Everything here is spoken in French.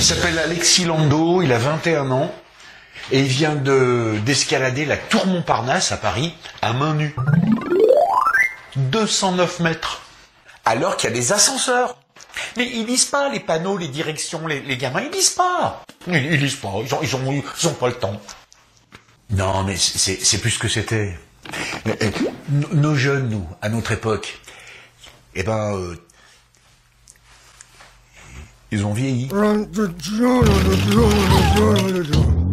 s'appelle Alexis Landau, il a 21 ans, et il vient d'escalader la tour Montparnasse à Paris à main nue. 209 mètres. Alors qu'il y a des ascenseurs. Mais ils lisent pas les panneaux, les directions, les gamins, ils lisent pas. Ils lisent pas, ils ont pas le temps. Non, mais c'est plus ce que c'était. Nos jeunes, nous, à notre époque, ils ont vieilli.